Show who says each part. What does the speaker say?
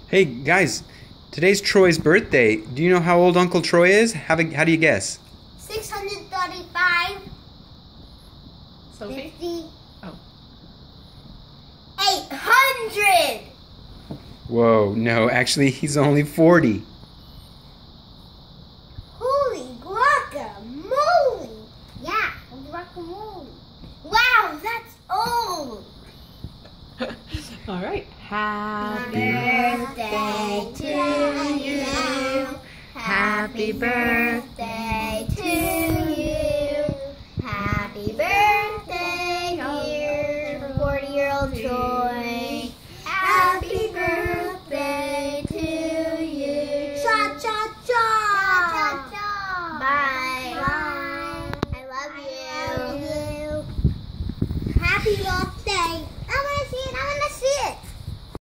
Speaker 1: Hey guys, today's Troy's birthday. Do you know how old Uncle Troy is? How do you guess?
Speaker 2: 635.
Speaker 3: Sophie?
Speaker 2: 50.
Speaker 3: Oh.
Speaker 2: 800.
Speaker 1: Whoa, no, actually he's only 40.
Speaker 2: Holy guacamole. Yeah, guacamole. Wow, that's old.
Speaker 3: All right. Happy
Speaker 2: Birthday to you.
Speaker 3: Happy birthday
Speaker 2: to